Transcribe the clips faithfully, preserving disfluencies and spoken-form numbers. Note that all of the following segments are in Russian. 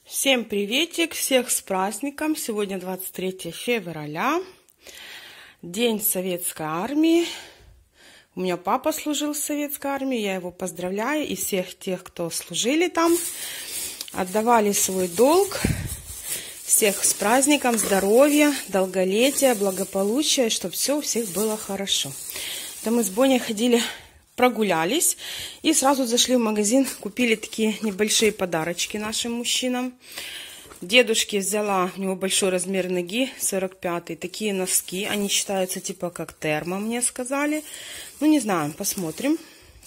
Всем приветик, всех с праздником. Сегодня двадцать третье февраля, День Советской Армии. У меня папа служил в Советской Армии, я его поздравляю. И всех тех, кто служили там, отдавали свой долг. Всех с праздником, здоровья, долголетия, благополучия, чтобы все у всех было хорошо. Да мы с Боней ходили, прогулялись и сразу зашли в магазин, купили такие небольшие подарочки нашим мужчинам. Дедушке взяла, у него большой размер ноги, сорок пятый, такие носки, они считаются типа как термо, мне сказали. Ну не знаю, посмотрим.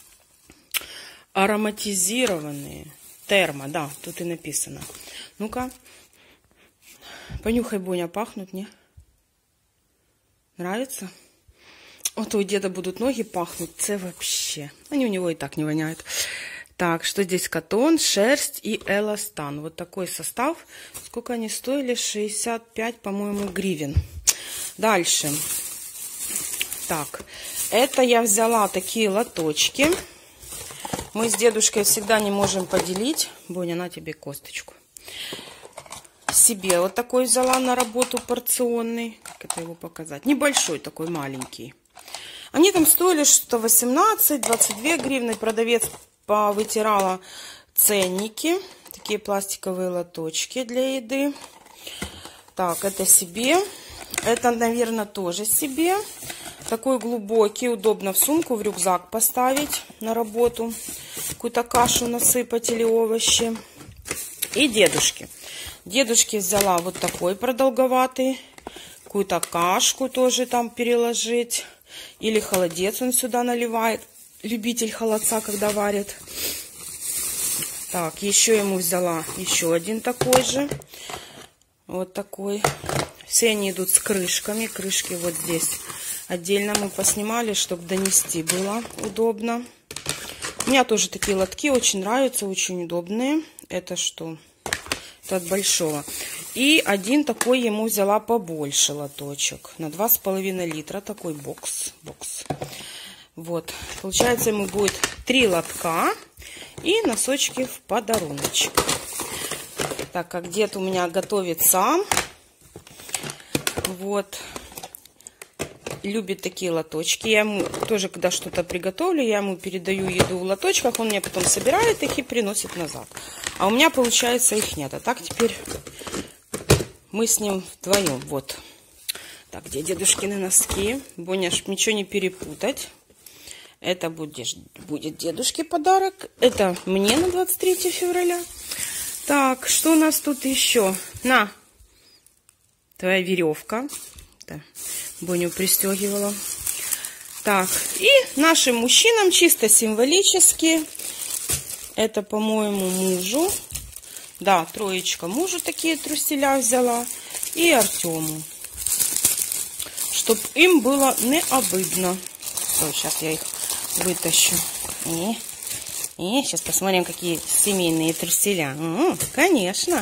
Ароматизированные термо, да, тут и написано. Ну-ка, понюхай, Боня, пахнут, не? Нравится? Вот у деда будут ноги пахнуть, це вообще. Они у него и так не воняют. Так, что здесь? Катон, шерсть и эластан. Вот такой состав. Сколько они стоили? шестьдесят пять, по-моему, гривен. Дальше. Так, это я взяла такие лоточки. Мы с дедушкой всегда не можем поделить. Боня, на тебе косточку. Себе вот такой взяла на работу порционный. Как это его показать? Небольшой такой, маленький. Они там стоили что-то восемнадцать, двадцать две гривны. Продавец повытирала ценники. Такие пластиковые лоточки для еды. Так, это себе. Это, наверное, тоже себе. Такой глубокий, удобно в сумку, в рюкзак поставить на работу. Какую-то кашу насыпать или овощи. И дедушке. Дедушке взяла вот такой продолговатый. Какую-то кашку тоже там переложить. Или холодец он сюда наливает. Любитель холодца, когда варит. Так, еще ему взяла еще один такой же. Вот такой. Все они идут с крышками. Крышки вот здесь отдельно мы поснимали, чтобы донести было удобно. У меня тоже такие лотки очень нравятся, очень удобные. Это что? Это от большого. И один такой ему взяла побольше лоточек. На два с половиной литра. Такой бокс. бокс. Вот. Получается, ему будет три лотка. И носочки в подаруночек. Так как дед у меня готовит сам. Вот. Любит такие лоточки. Я ему тоже, когда что-то приготовлю, я ему передаю еду в лоточках. Он мне потом собирает их и приносит назад. А у меня, получается, их нет. А так теперь мы с ним вдвоем. Вот. Так, где дедушкины носки? Боня, чтоб ничего не перепутать. Это будет, будет дедушке подарок. Это мне на двадцать третье февраля. Так, что у нас тут еще? На. Твоя веревка. Да. Боню пристегивала. Так, и нашим мужчинам чисто символически. Это, по-моему, мужу. Да, троечка мужу такие труселя взяла. И Артему. Чтоб им было не обидно. Ой, сейчас я их вытащу. И, и сейчас посмотрим, какие семейные труселя. М -м, конечно.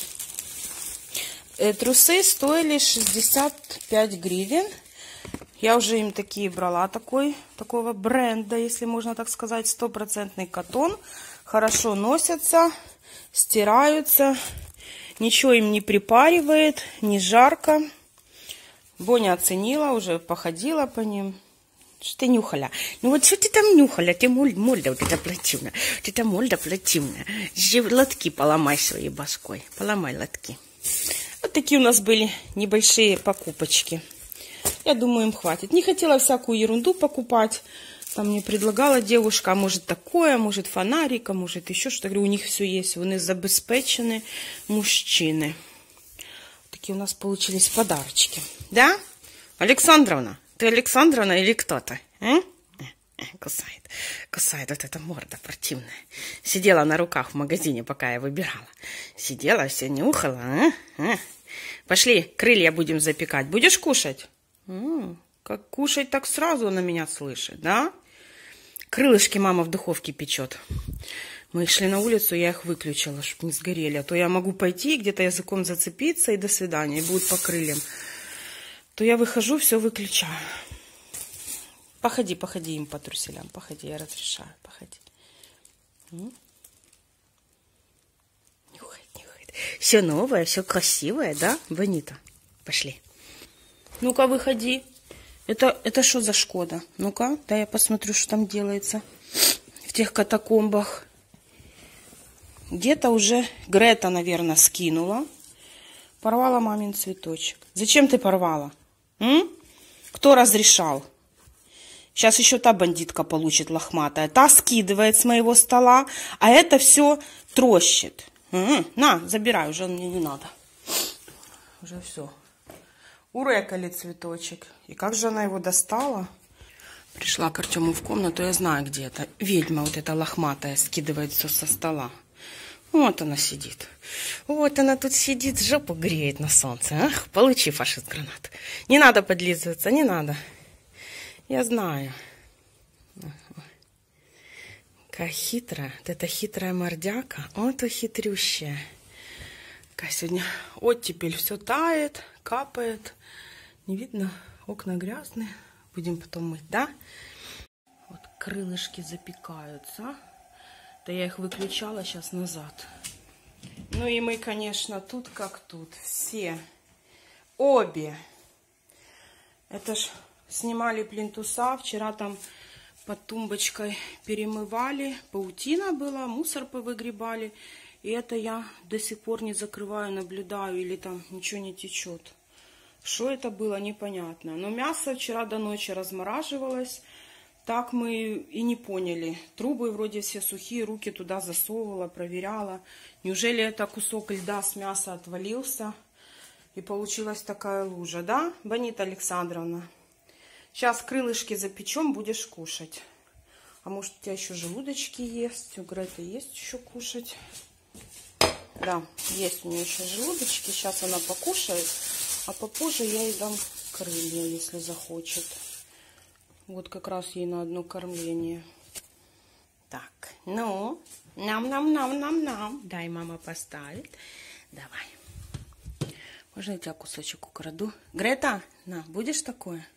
Э, трусы стоили шестьдесят пять гривен. Я уже им такие брала, такой, такого бренда, если можно так сказать. Стопроцентный катон. Хорошо носятся, стираются. Ничего им не припаривает, не жарко. Боня оценила, уже походила по ним. Что ты нюхала? Ну вот что ты там нюхала? Ты морда вот эта противная. Вот эта морда противная. Лотки поломай своей башкой. Поломай лотки. Вот такие у нас были небольшие покупочки. Я думаю, им хватит. Не хотела всякую ерунду покупать. Там мне предлагала девушка, а может такое, может фонарик, а может еще что-то. Говорю, у них все есть. Они забезпечены мужчины. Такие у нас получились подарочки. Да? Александровна? Ты Александровна или кто-то? А? Кусает. Кусает вот эта морда противная. Сидела на руках в магазине, пока я выбирала. Сидела, все нюхала. А? А? Пошли, крылья будем запекать. Будешь кушать? М-м, как кушать, так сразу на меня слышит, да? Крылышки мама в духовке печет. Мы шли на улицу, я их выключила, чтобы не сгорели. А то я могу пойти, где-то языком зацепиться, и до свидания, и будут по крыльям. То я выхожу, все выключаю. Походи, походи им по труселям, походи, я разрешаю, походи. М? Нюхает, нюхает. Все новое, все красивое, да, Бонита? Пошли. Ну-ка, выходи. Это, это что за Шкода? Ну-ка, да я посмотрю, что там делается в тех катакомбах. Где-то уже Грета, наверное, скинула. Порвала мамин цветочек. Зачем ты порвала? М? Кто разрешал? Сейчас еще та бандитка получит лохматая. Та скидывает с моего стола, а это все трощит. М-м, на, забирай, уже мне не надо. Уже все. Урекали цветочек. И как же она его достала? Пришла к Артему в комнату, я знаю, где это. Ведьма вот эта лохматая скидывает все со стола. Вот она сидит. Вот она тут сидит, жопу греет на солнце. Ах, получи, фашист, гранат. Не надо подлизываться, не надо. Я знаю. Какая хитрая. Вот эта хитрая мордяка. Вот и хитрющая. Какая сегодня оттепель. Все тает, капает. Не видно, окна грязные. Будем потом мыть, да? Вот крылышки запекаются. Да я их выключала сейчас назад. Ну и мы, конечно, тут как тут. Все. Обе. Это ж снимали плинтуса. Вчера там под тумбочкой перемывали. Паутина была, мусор повыгребали. И это я до сих пор не закрываю, наблюдаю. Или там ничего не течет. Что это было, непонятно. Но мясо вчера до ночи размораживалось. Так мы и не поняли. Трубы вроде все сухие, руки туда засовывала, проверяла. Неужели это кусок льда с мяса отвалился? И получилась такая лужа, да, Бонита Александровна? Сейчас крылышки запечем, будешь кушать. А может, у тебя еще желудочки есть? У Греты есть еще кушать? Да, есть у нее еще желудочки. Сейчас она покушает. А попозже я ей дам крылья, если захочет. Вот как раз ей на одно кормление. Так, ну, нам-нам-нам-нам-нам. Дай мама поставит. Давай. Можно я тебя кусочек украду? Грета, на, будешь такое?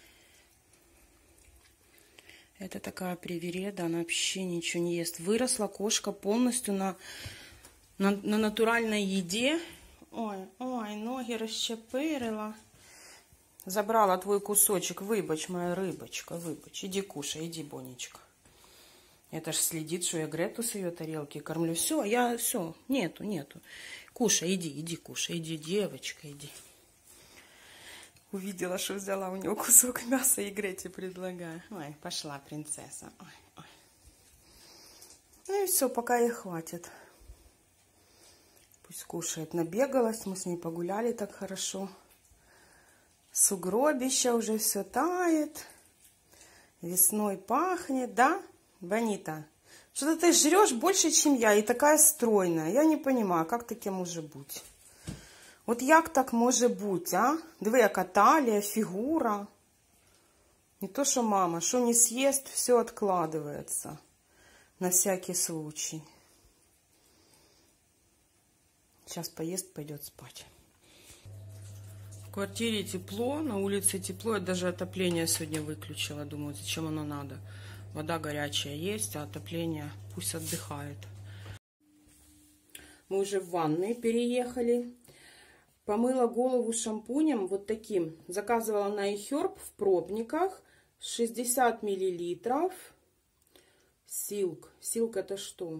Это такая привереда, она вообще ничего не ест. Выросла кошка полностью на, на, на натуральной еде. Ой, ой, ноги расчепырила. Забрала твой кусочек. Выбачь, моя рыбочка, выбачь. Иди кушай, иди, Бонечка. Это ж следит, что я Грету с ее тарелки кормлю. Все, я, все, нету, нету. Кушай, иди, иди, кушай, иди, девочка, иди. Увидела, что взяла у него кусок мяса и Грете предлагаю. Ой, пошла принцесса. Ой, ой. Ну и все, пока ей хватит. Пусть кушает. Набегалась, мы с ней погуляли так хорошо. Сугробище уже все тает. Весной пахнет, да, Бонита? Что-то ты жрешь больше, чем я, и такая стройная. Я не понимаю, как таке може бути. От як так може бути, а? Диви, яка талія, фигура. Не то, что мама, что не съест, все откладывается. На всякий случай. Сейчас поест, пойдет спать. В квартире тепло, на улице тепло. Я даже отопление сегодня выключила. Думаю, зачем оно надо. Вода горячая есть, а отопление пусть отдыхает. Мы уже в ванной переехали. Помыла голову шампунем вот таким. Заказывала на iHerb в пробниках. шестьдесят миллилитров. Silk. Silk это что?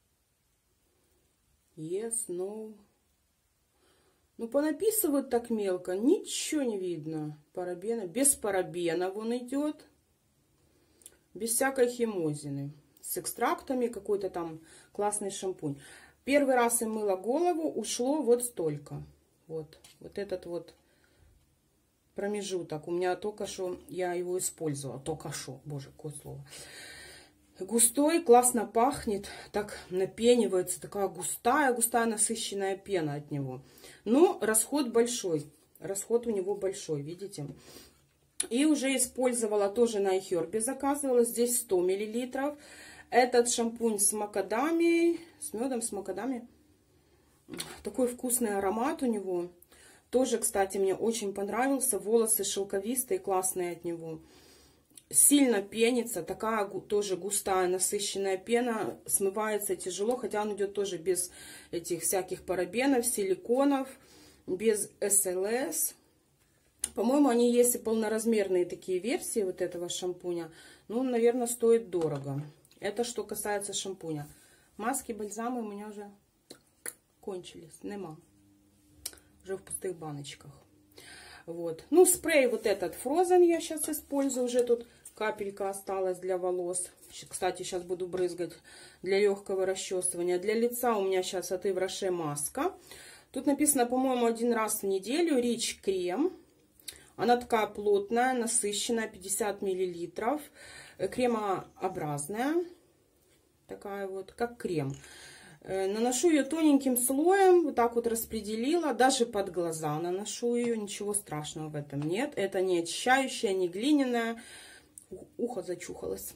Yes, no. Ну, понаписывают так мелко. Ничего не видно. Парабена. Без парабена вон идет. Без всякой химозины. С экстрактами. Какой-то там классный шампунь. Первый раз им мыла голову. Ушло вот столько. Вот. Вот этот вот промежуток. У меня только что я его использовала. Только что. Боже, какое слово. Густой, классно пахнет, так напенивается, такая густая, густая насыщенная пена от него. Но расход большой, расход у него большой, видите. И уже использовала тоже на iHerb, заказывала, здесь сто миллилитров. Этот шампунь с макадамией, с медом, с макадамией. Такой вкусный аромат у него. Тоже, кстати, мне очень понравился, волосы шелковистые, классные от него. сильно пенится, такая тоже густая, насыщенная пена, смывается тяжело, хотя он идет тоже без этих всяких парабенов, силиконов, без эс эл эс. По-моему, они есть и полноразмерные такие версии вот этого шампуня. Ну, наверное, стоит дорого. Это что касается шампуня. Маски, бальзамы у меня уже кончились, нема. Уже в пустых баночках. Вот. Ну, спрей вот этот Frozen я сейчас использую. Уже тут капелька осталась для волос. Кстати, сейчас буду брызгать для легкого расчесывания. Для лица у меня сейчас от Yves Rocher маска. Тут написано, по-моему, один раз в неделю. Rich крем. Она такая плотная, насыщенная, пятьдесят миллилитров. Кремообразная. Такая вот, как крем. Наношу ее тоненьким слоем, вот так вот распределила, даже под глаза наношу ее, ничего страшного в этом нет. Это не очищающая, не глиняная. Ухо зачухалось.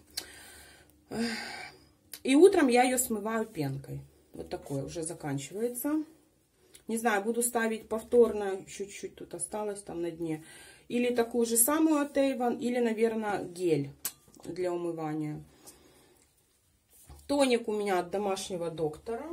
И утром я ее смываю пенкой. Вот такое уже заканчивается. Не знаю, буду ставить повторно, чуть-чуть тут осталось там на дне. Или такую же самую от Avon, или, наверное, гель для умывания. Тоник у меня от домашнего доктора.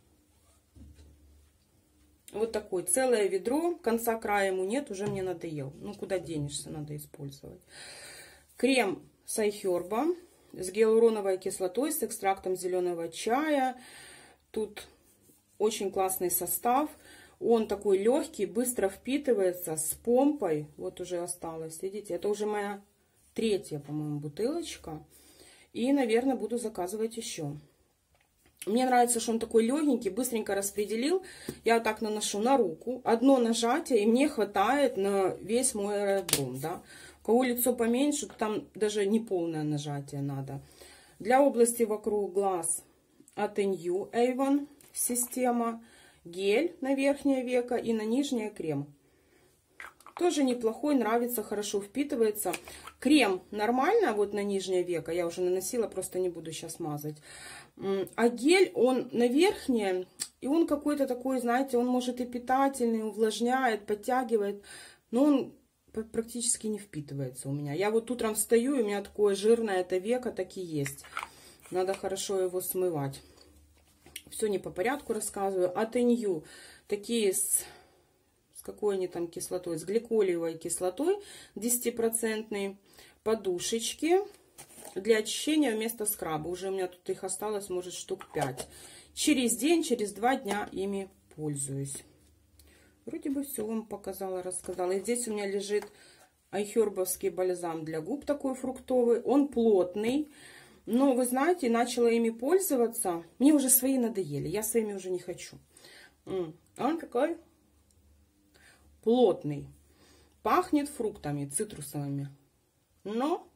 Вот такой, целое ведро. Конца края ему нет, уже мне надоел. Ну, куда денешься, надо использовать. Крем с iHerb с гиалуроновой кислотой, с экстрактом зеленого чая. Тут очень классный состав. Он такой легкий, быстро впитывается, с помпой. Вот уже осталось, видите, это уже моя третья, по-моему, бутылочка. И, наверное, буду заказывать еще. Мне нравится, что он такой легенький, быстренько распределил. Я вот так наношу на руку. Одно нажатие, и мне хватает на весь мой аэродром. Да? У кого лицо поменьше, то там даже не полное нажатие надо. Для области вокруг глаз от New Avon система. Гель на верхнее веко и на нижнее крем. Тоже неплохой, нравится, хорошо впитывается. Крем нормально, вот на нижнее веко. Я уже наносила, просто не буду сейчас мазать. А гель, он на верхнее. И он какой-то такой, знаете, он может и питательный, увлажняет, подтягивает. Но он практически не впитывается у меня. Я вот утром встаю, и у меня такое жирное это веко, так и есть. Надо хорошо его смывать. Все не по порядку рассказываю. От New такие с, с какой они там кислотой? С гликолиевой кислотой десятипроцентные подушечки для очищения вместо скраба. Уже у меня тут их осталось, может, штук пять. Через день, через два дня ими пользуюсь. Вроде бы все вам показала, рассказала. И здесь у меня лежит айхербовский бальзам для губ, такой фруктовый. Он плотный. Но, вы знаете, начала ими пользоваться. Мне уже свои надоели. Я своими уже не хочу. Он такой плотный. Пахнет фруктами цитрусовыми. Но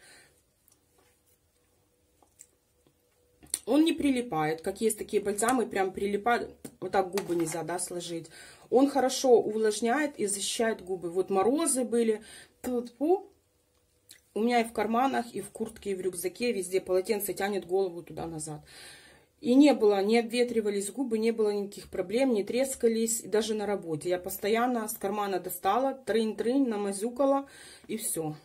он не прилипает. Как есть такие бальзамы, прям прилипают. Вот так губы нельзя, да, сложить. Он хорошо увлажняет и защищает губы. Вот морозы были. Тьфу-тьфу. У меня и в карманах, и в куртке, и в рюкзаке, везде полотенце тянет голову туда-назад. И не было, не обветривались губы, не было никаких проблем, не трескались, даже на работе. Я постоянно с кармана достала, трынь-трынь, намазюкала, и все.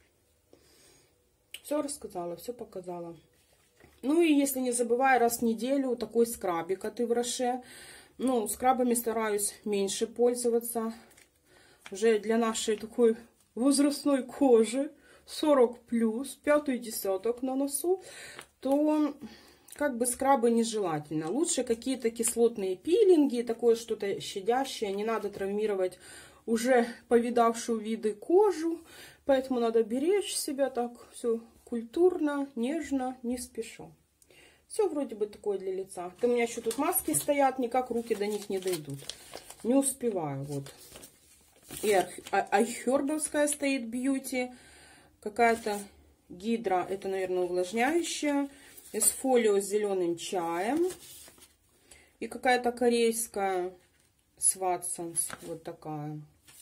Все рассказала, все показала. Ну и если не забываю, раз в неделю такой скрабик от Yves Rocher. Ну, скрабами стараюсь меньше пользоваться. Уже для нашей такой возрастной кожи. сорок плюс, пятый десяток на носу, то как бы скрабы нежелательно. Лучше какие-то кислотные пилинги, такое что-то щадящее. Не надо травмировать уже повидавшую виды кожу. Поэтому надо беречь себя так все культурно, нежно, не спеша. Все вроде бы такое для лица. У меня еще тут маски стоят, никак руки до них не дойдут. Не успеваю. Вот. И айхербовская стоит бьюти. Какая-то гидра, это, наверное, увлажняющая. Эсфолио с зеленым чаем. И какая-то корейская с Watsons. Вот такая.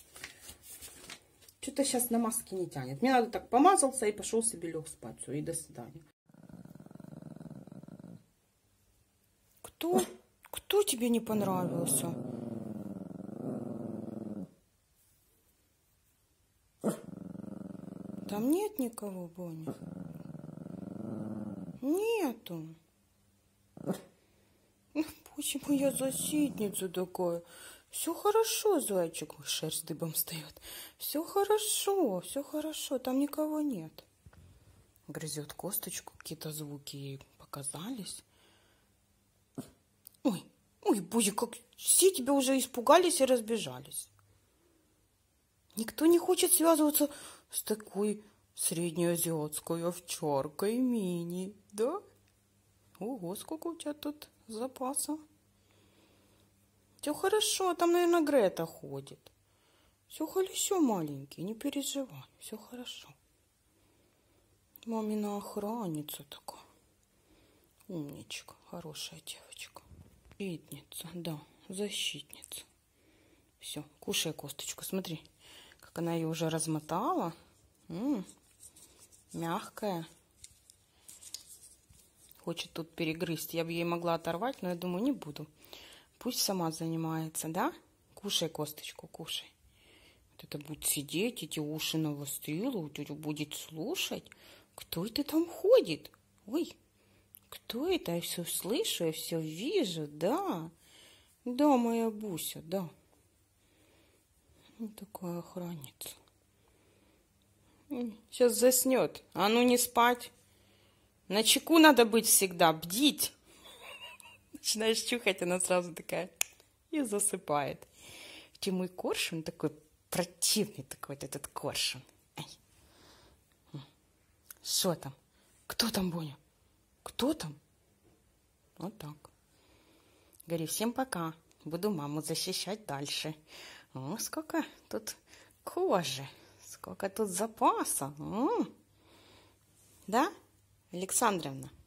Что-то сейчас на маске не тянет. Мне надо так помазался и пошел себе лег спать. Все, и до свидания. Кто? Кто тебе не понравился? Там нет никого, Боня? Нету. Почему я защитница такая? Все хорошо, зайчик. Ой, шерсть дыбом встает. Все хорошо, все хорошо. Там никого нет. Грызет косточку. Какие-то звуки ей показались. Ой, ой, Боже, как все тебя уже испугались и разбежались. Никто не хочет связываться с такой среднеазиатской овчаркой мини, да? Ого, сколько у тебя тут запаса. Все хорошо, там, наверное, Грета ходит. Все хорошо, маленький, не переживай, все хорошо. Мамина охранница такая. Умничка, хорошая девочка. Защитница, да, защитница. Все, кушай косточку, смотри, как она ее уже размотала. М-м, мягкая. Хочет тут перегрызть. Я бы ей могла оторвать, но я думаю, не буду. Пусть сама занимается, да? Кушай косточку, кушай. Вот это будет сидеть, эти уши навострила, будет слушать. Кто это там ходит? Ой, кто это? Я все слышу, я все вижу, да. Да, моя Буся, да. Вот такая охранница. Сейчас заснет. А ну не спать. На чеку надо быть всегда, бдить. Начинаешь чухать, она сразу такая и засыпает. Хотя мой коршун такой противный, такой вот этот коршун. Ай. Что там? Кто там, Боня? Кто там? Вот так. Говори, всем пока. Буду маму защищать дальше. О, сколько тут кожи. Сколько тут запаса. М-м. Да, Александровна?